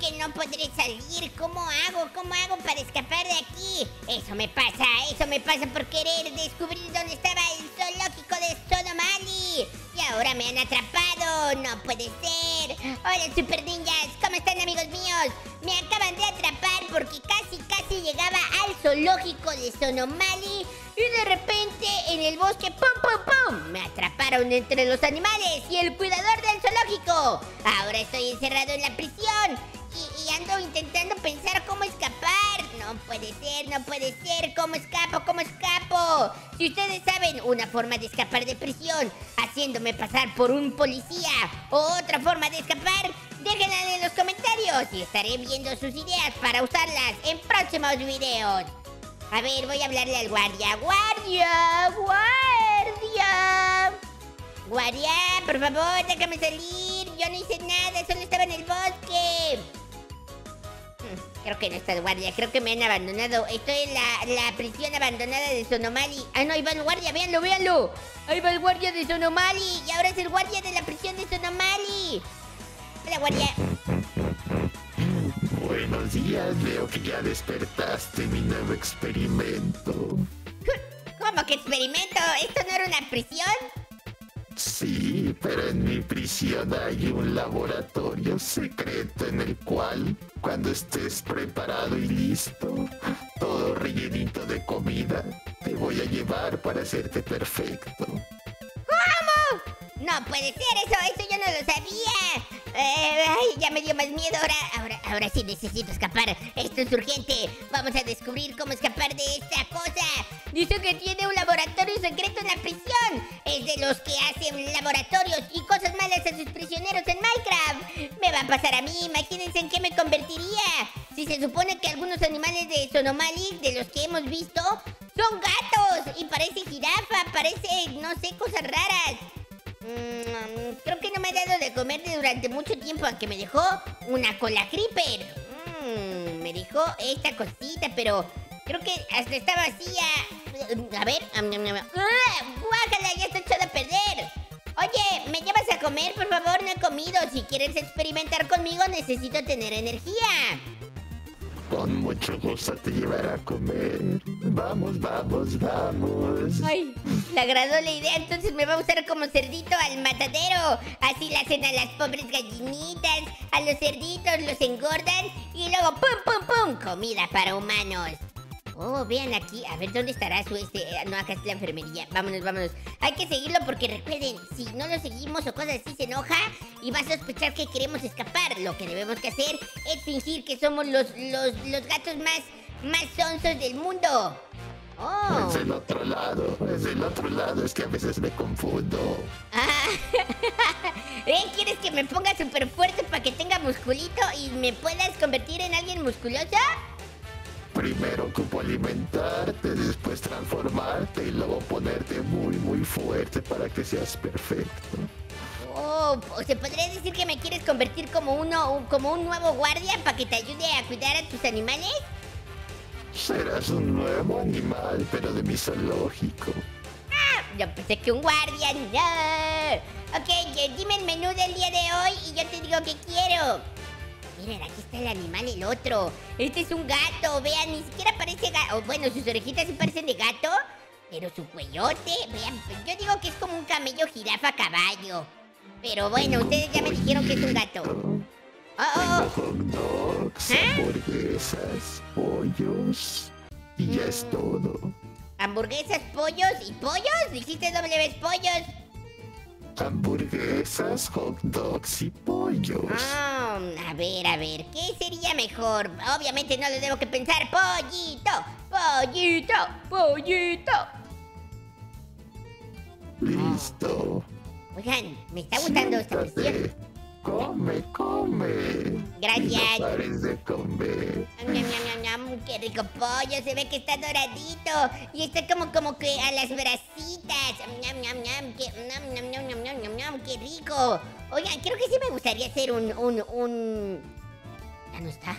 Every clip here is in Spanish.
que no podré salir. ¿Cómo hago? ¿Cómo hago para escapar de aquí? Eso me pasa por querer descubrir dónde estaba el zoológico de Sonomali. Y ahora me han atrapado. No puede ser. Hola, super ninjas. ¿Cómo están, amigos míos? Me acaban de atrapar porque casi llegaba al zoológico de Sonomali. Y de repente, en el bosque, ¡pum, pum, pum! Me atraparon entre los animales y el cuidador del zoológico. Ahora estoy encerrado en la prisión y ando intentando pensar cómo escapar. No puede ser. ¿Cómo escapo? Si ustedes saben una forma de escapar de prisión, haciéndome pasar por un policía, o otra forma de escapar, déjenla en los comentarios y estaré viendo sus ideas para usarlas en próximos videos. A ver, voy a hablarle al guardia. Guardia, por favor, déjame salir. Yo no hice nada, solo estaba en el bosque. Creo que no está el guardia, creo que me han abandonado. Estoy en la prisión abandonada de Sonomali. Ah, no, ahí va el guardia, véanlo. Ahí va el guardia de Sonomali. Y ahora es el guardia de la prisión de Sonomali. Hola, guardia. Buenos días, veo que ya despertaste mi nuevo experimento. ¿Cómo que experimento? ¿Esto no era una prisión? Sí, pero en mi prisión hay un laboratorio secreto en el cual, cuando estés preparado y listo, todo rellenito de comida, te voy a llevar para hacerte perfecto. ¿Cómo? No puede ser, eso yo no lo sabía. Ay, ya me dio más miedo. Ahora sí necesito escapar. Esto es urgente. Vamos a descubrir cómo escapar de esta cosa. Dice que tiene un laboratorio secreto en la prisión. Es de los que hacen laboratorios y cosas malas a sus prisioneros en Minecraft. Me va a pasar a mí. Imagínense en qué me convertiría. Si se supone que algunos animales de Sonomali, de los que hemos visto, son gatos. Y parece jirafa, parece, no sé, cosas raras. Creo que no me ha dado de comer durante mucho tiempo, aunque me dejó una cola creeper. Me dejó esta cosita, pero creo que hasta está vacía. A ver. ¡Guácala! Ya está echada a perder. Oye, ¿me llevas a comer? Por favor, no he comido. Si quieres experimentar conmigo, necesito tener energía. Con mucho gusto te llevaré a comer. Vamos. Ay, le agradó la idea, entonces me va a usar como cerdito al matadero. Así le hacen a las pobres gallinitas, a los cerditos los engordan y luego ¡pum! Comida para humanos. Oh, vean aquí, a ver dónde estará su no, acá es la enfermería. Vámonos. Hay que seguirlo porque recuerden, si no lo seguimos o cosas así se enoja y va a sospechar que queremos escapar. Lo que debemos que hacer es fingir que somos los gatos más sonsos del mundo. Oh. Es del otro lado, es que a veces me confundo. ¿Quieres que me ponga súper fuerte para que tenga musculito y me puedas convertir en alguien musculoso? Primero ocupo alimentarte, después transformarte y luego ponerte muy fuerte para que seas perfecto. Oh, ¿se podría decir que me quieres convertir como un nuevo guardia para que te ayude a cuidar a tus animales? Serás un nuevo animal, pero de mi zoológico. Yo pensé que un guardia, no. Ok, dime el menú del día de hoy y yo te digo qué quiero. Miren, aquí está el animal, el otro. Este es un gato, vean, ni siquiera parece gato. Bueno, sus orejitas sí parecen de gato, pero su cuellote, vean, yo digo que es como un camello, jirafa, caballo. Pero bueno, ustedes ya me dijeron que es un gato. Tengo hot dogs, hamburguesas, pollos y ya es todo. ¿Hamburguesas, pollos y pollos? ¿Dijiste doble vez pollos? Hamburguesas, hot dogs y pollos. A ver, ¿qué sería mejor? Obviamente no lo debo que pensar. Pollito. Listo. Oigan, me está gustando esta prisión. Come. Gracias. Y no pares de comer. Qué rico pollo, se ve que está doradito. Y está como que a las brasitas. Qué rico. Oigan, creo que sí me gustaría hacer un... ¿Ya no está?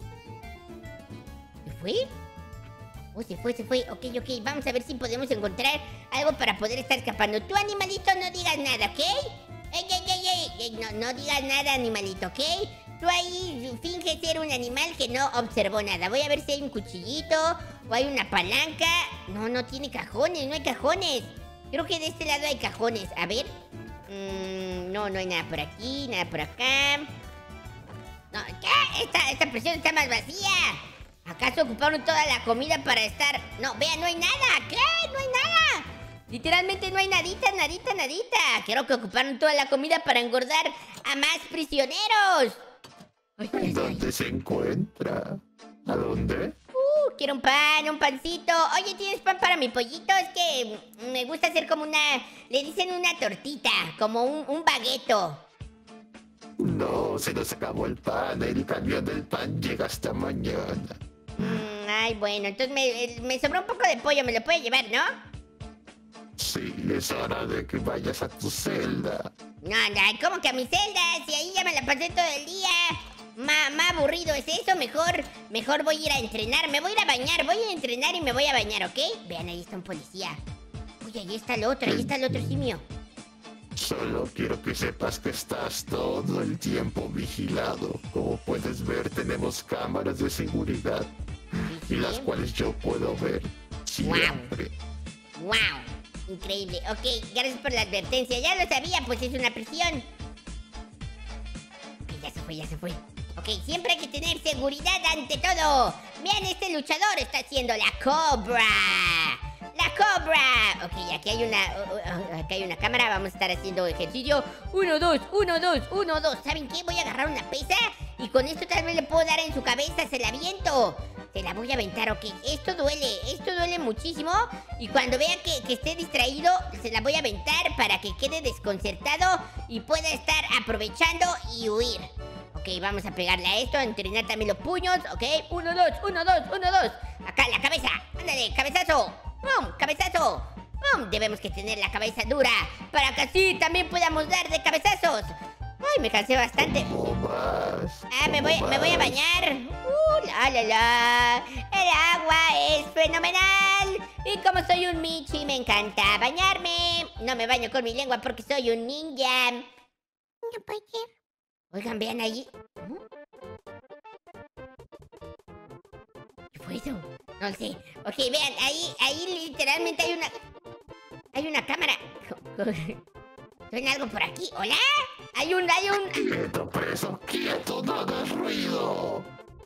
¿Se fue? Oh, se fue. Ok. Vamos a ver si podemos encontrar algo para poder estar escapando. Tú, animalito, no digas nada, ¿ok? ¡Ey! No digas nada, animalito, ¿ok? Tú ahí finge ser un animal que no observó nada. Voy a ver si hay un cuchillito o hay una palanca. No, no tiene cajones, no hay cajones. Creo que de este lado hay cajones. A ver. No, no hay nada por aquí, nada por acá. No, ¿qué? Esta prisión está más vacía. ¿Acaso ocuparon toda la comida para estar...? No, vean, no hay nada. ¿Qué? No hay nada. Literalmente no hay nadita, nadita, nadita. Creo que ocuparon toda la comida para engordar a más prisioneros. Ay, ¿Dónde se encuentra? ¿A dónde? Quiero un pan, un pancito. Oye, ¿tienes pan para mi pollito? Es que me gusta hacer como una... Le dicen una tortita, como un bagueto. No, se nos acabó el pan. El camión del pan llega hasta mañana. Ay, bueno, entonces me sobró un poco de pollo. ¿Me lo puede llevar, no? Sí, es hora de que vayas a tu celda. No, ¿cómo que a mi celda? Si ahí ya me la pasé todo el día. Más aburrido es eso. Mejor voy a ir a entrenar. Me voy a ir a bañar. Voy a entrenar y me voy a bañar, ¿ok? Vean, ahí está un policía. Oye, ahí está el otro simio. Solo quiero que sepas que estás todo el tiempo vigilado. Como puedes ver, tenemos cámaras de seguridad. Y las cuales yo puedo ver siempre. ¡Wow! Increíble. Ok, gracias por la advertencia. Ya lo sabía, pues es una prisión. Ok, ya se fue. Ok, siempre hay que tener seguridad ante todo. Vean, este luchador está haciendo la cobra. ¡La cobra! Ok, aquí hay una cámara. Vamos a estar haciendo ejercicio. 1, 2, 1, 2, 1, 2. ¿Saben qué? Voy a agarrar una pesa y con esto tal vez le puedo dar en su cabeza. Se la aviento. Se la voy a aventar, ok. Esto duele muchísimo. Y cuando vea que esté distraído, se la voy a aventar para que quede desconcertado y pueda estar aprovechando y huir. Ok, vamos a pegarle a esto, entrenar también los puños, ok. 1, 2, 1, 2, 1, 2. Acá, la cabeza. Ándale, cabezazo. ¡Pum! ¡Cabezazo! ¡Pum! Debemos que tener la cabeza dura para que así también podamos dar de cabezazos. Ay, me cansé bastante. Me voy a bañar. La. El agua es fenomenal. Y como soy un Michi, me encanta bañarme. No me baño con mi lengua porque soy un ninja. No puede ser. Oigan, vean allí. ¿Qué fue eso? No lo sé. Ok, vean, ahí literalmente hay una cámara. ¿Suena algo por aquí? ¿Hola? Hay un... ¡Quieto, preso! ¡Quieto! ¡No hagas ruido!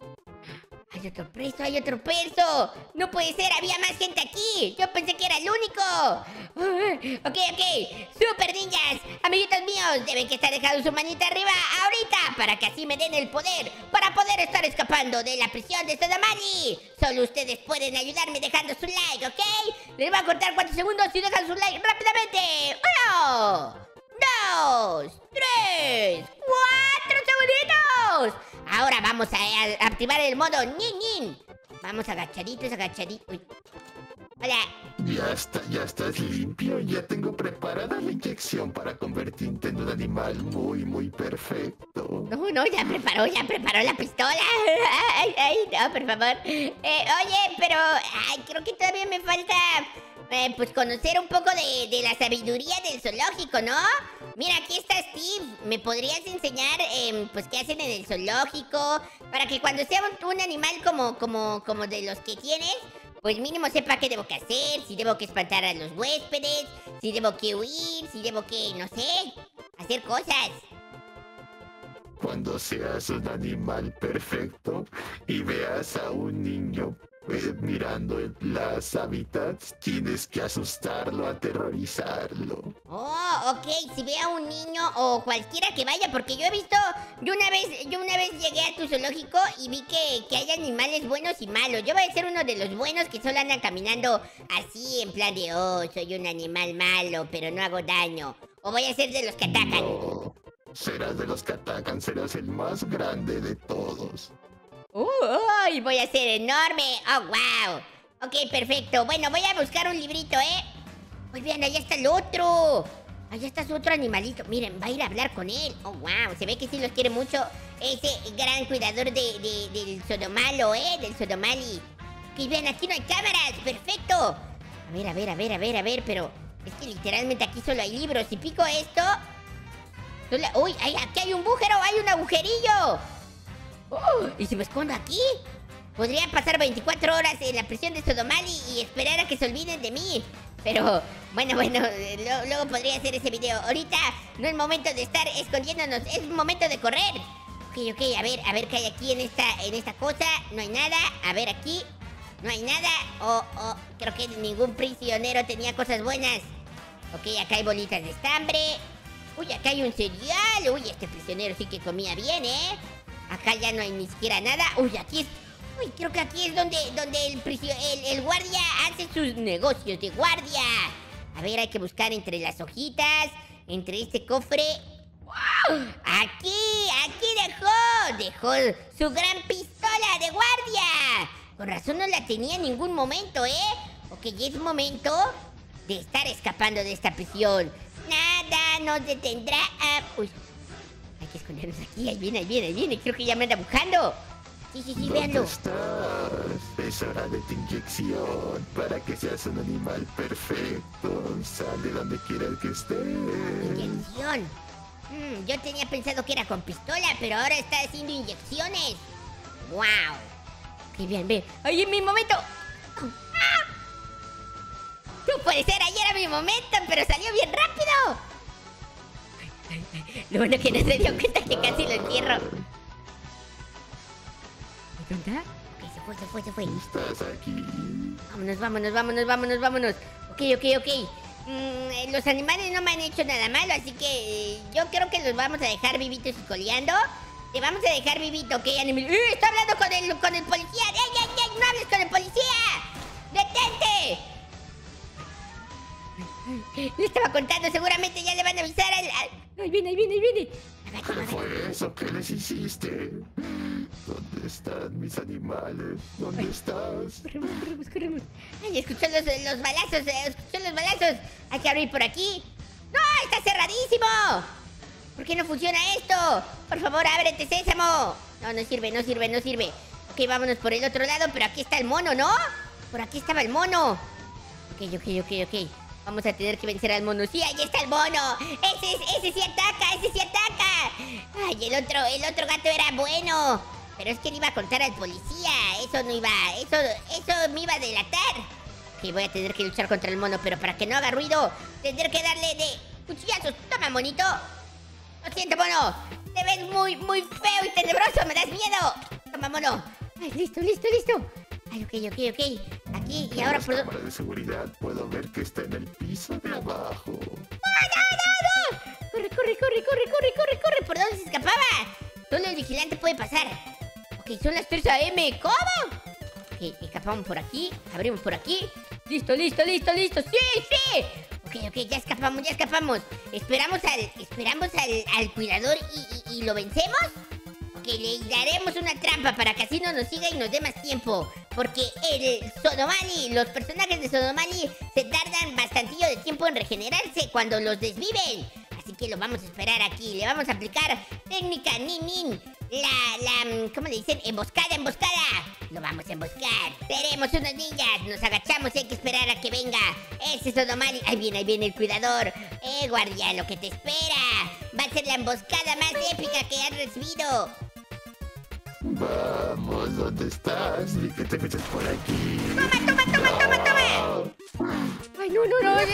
Hay otro preso. No puede ser, había más gente aquí. Yo pensé que era el único. Ok. Super ninjas, amiguitos míos, deben que estar dejando su manita arriba ahorita para que así me den el poder para poder estar escapando de la prisión de Sodomali. Solo ustedes pueden ayudarme dejando su like, ¿ok? Les voy a contar cuántos segundos si dejan su like rápidamente. 1, 2, 3, 4 segunditos. Ahora vamos a activar el modo nin. Vamos agachaditos. Uy. Hola. Ya estás limpio. Ya tengo preparada la inyección para convertirte en un animal muy, muy perfecto. No, ya preparó la pistola. Ay, no, por favor. Oye, pero creo que todavía me falta... pues conocer un poco de la sabiduría del zoológico, ¿no? Mira, aquí está Steve. ¿Me podrías enseñar, pues, qué hacen en el zoológico? Para que cuando sea un animal como de los que tienes, pues mínimo sepa qué debo que hacer, si debo que espantar a los huéspedes, si debo que huir, si debo que, no sé, hacer cosas. Cuando seas un animal perfecto y veas a un niño mirando las hábitats, tienes que asustarlo, aterrorizarlo. Oh, ok, si ve a un niño o cualquiera que vaya, porque yo una vez llegué a tu zoológico y vi que hay animales buenos y malos. Yo voy a ser uno de los buenos que solo andan caminando así en plan de, oh, soy un animal malo, pero no hago daño. O voy a ser de los que atacan. No, serás de los que atacan, serás el más grande de todos. ¡Uy! Voy a ser enorme. ¡Oh, wow! Ok, perfecto. Bueno, voy a buscar un librito, ¿eh? Muy bien, allá está el otro. Allá está su otro animalito. Miren, va a ir a hablar con él. ¡Oh, wow! Se ve que sí los quiere mucho ese gran cuidador del Sodomalo, ¿eh? Del Sodomali. Ok, vean, aquí no hay cámaras. ¡Perfecto! A ver, pero... es que literalmente aquí solo hay libros. Si pico esto... ¡Uy! Aquí hay un agujero, hay un agujerillo. ¿Y si me escondo aquí? Podría pasar 24 horas en la prisión de Sodomali y esperar a que se olviden de mí. Pero, bueno, luego podría hacer ese video. Ahorita no es momento de estar escondiéndonos, es momento de correr. Ok, a ver qué hay aquí en esta cosa. No hay nada. A ver aquí. No hay nada. Creo que ningún prisionero tenía cosas buenas. Ok, acá hay bolitas de estambre. Uy, acá hay un cereal. Uy, este prisionero sí que comía bien, ¿eh? Acá ya no hay ni siquiera nada. Uy, aquí es... Uy, creo que aquí es donde el guardia hace sus negocios de guardia. A ver, hay que buscar entre las hojitas, entre este cofre. ¡Wow! Aquí dejó su gran pistola de guardia. Con razón no la tenía en ningún momento, ¿eh? Ok, ya es momento de estar escapando de esta prisión. Nada nos detendrá. Uy, hay que escondernos aquí. Ahí viene. Creo que ya me anda buscando. Sí, véanlo. ¿Dónde estás? Es hora de tu inyección para que seas un animal perfecto. Sal de donde quieras que estés. Inyección. Yo tenía pensado que era con pistola, pero ahora está haciendo inyecciones. ¡Wow! ¡Qué bien, ve! ¡Ay, en mi momento! ¡Ah! No puede ser, ayer era mi momento, pero salió bien rápido. Lo bueno que no se dio cuenta que casi lo entierro. ¿Dónde está? Ok, se fue. Estás aquí. Vámonos. Ok. Los animales no me han hecho nada malo, así que yo creo que los vamos a dejar vivitos y coleando. Te vamos a dejar vivito, ¿ok, animal? ¡Está hablando con el policía! ¡Ey! ¡No hables con el policía! ¡Detente! Le estaba contando, seguramente ya le van a avisar al... ¡Ahí viene! ¿Qué fue eso? ¿Qué les hiciste? ¿Dónde están mis animales? ¿Dónde estás? Corremos. Ay, escuchó los balazos. Hay que abrir por aquí. ¡No! ¡Está cerradísimo! ¿Por qué no funciona esto? Por favor, ábrete, sésamo. No sirve. Ok, vámonos por el otro lado, pero aquí está el mono, ¿no? Por aquí estaba el mono. Ok. Vamos a tener que vencer al mono. ¡Sí, ahí está el mono! ¡Ese sí ataca! ¡Ay, el otro gato era bueno! Pero es que le iba a contar al policía. Eso me iba a delatar. Ok, voy a tener que luchar contra el mono, pero para que no haga ruido, tendré que darle de cuchillazos. ¡Toma, monito! Lo siento, mono. Te ves muy feo y tenebroso. ¡Me das miedo! ¡Toma, mono! Ay, listo. Ay, ok. Aquí y ahora por... cámara de seguridad puedo ver que está en el piso de abajo. ¡No! Corre. ¿Por dónde se escapaba? Solo el vigilante puede pasar. Ok, son las 3 AM. ¿Cómo? Ok, escapamos por aquí. Abrimos por aquí. Listo. ¡Sí! Ok, ya escapamos. Esperamos al cuidador y lo vencemos. Ok, le daremos una trampa para que así no nos siga y nos dé más tiempo. Porque los personajes de Sodomali se tardan bastantillo de tiempo en regenerarse cuando los desviven. Así que lo vamos a esperar aquí. Le vamos a aplicar técnica Nin. ¿Cómo le dicen? Emboscada. Lo vamos a emboscar. Seremos unos ninjas. Nos agachamos y hay que esperar a que venga ese Sodomali. Ahí viene el cuidador. Guardia, lo que te espera. Va a ser la emboscada más épica que has recibido. Vamos, ¿dónde estás? Ni que te metes por aquí. ¡Toma! Ay, no.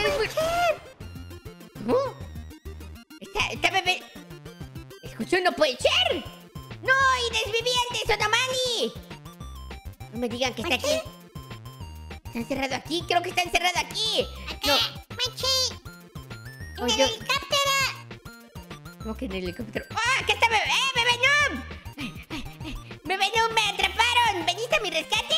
Está bebé. ¿Escuchó? ¡No puede ser! ¡No! ¡Y desviví al de Sodomali! No me digan que está aquí. ¿Está encerrado aquí? Creo que está encerrado aquí. Acá, Machi. En el helicóptero. ¿Cómo que en el helicóptero? ¡Ah! ¡Aquí está bebé! ¡Bebé Noob! ¡Bebé Noob, me atraparon! ¿Veniste a mi rescate?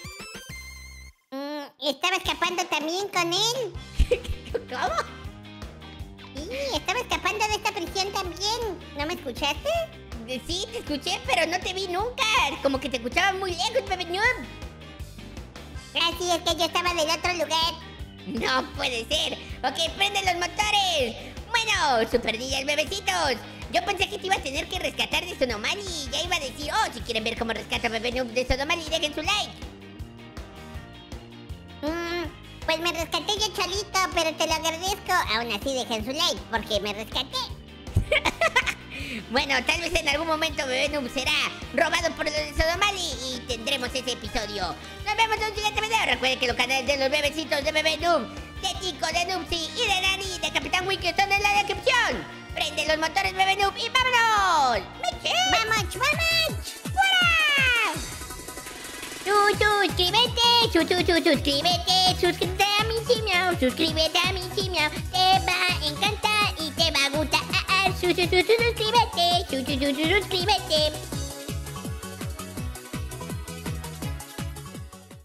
Estaba escapando también con él. ¿Cómo? Sí, estaba escapando de esta prisión también. ¿No me escuchaste? Sí, te escuché, pero no te vi nunca. Como que te escuchaba muy lejos, bebé Noob. Sí, es que yo estaba del otro lugar. No puede ser. Ok, prende los motores. Bueno, super ninjas bebecitos. Yo pensé que te iba a tener que rescatar de Sodomali y ya iba a decir, si quieren ver cómo rescata a bebé Noob de Sodomali, dejen su like. Pues me rescaté yo cholito, pero te lo agradezco. Aún así dejen su like, porque me rescaté. Bueno, tal vez en algún momento Bebé Noob será robado por los de Sodomali y tendremos ese episodio. Nos vemos en un siguiente video. Recuerden que los canales de los bebecitos de Bebé Noob, de Tico, de Noobsy y de Nani, de Capitán Wiki están en la descripción. Prende los motores Bebé Noob y vámonos. ¡Vamos! Suscríbete a mi simio, suscríbete a mi simio, te va a encantar y te va a gustar. Suscríbete.